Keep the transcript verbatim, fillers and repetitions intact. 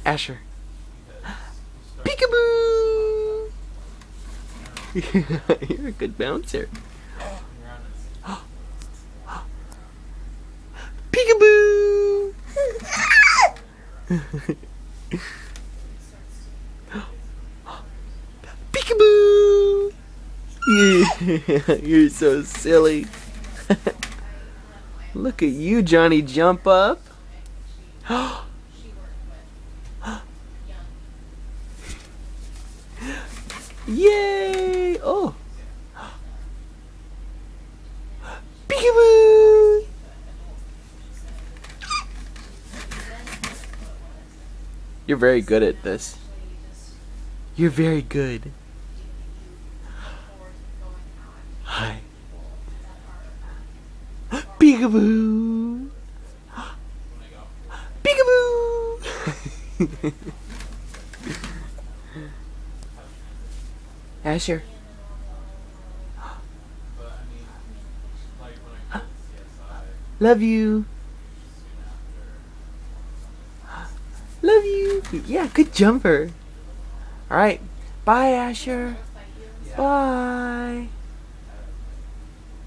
Asher. Peekaboo! You're a good bouncer. Peekaboo! Peekaboo! Yeah, you're so silly. Look at you, Johnny Jump Up. Yay! Oh! Peekaboo! You're very good at this. You're very good. Hi. Peekaboo! Peekaboo! Asher. Love you. Love you. Yeah, good jumper. Alright. Bye, Asher. Bye.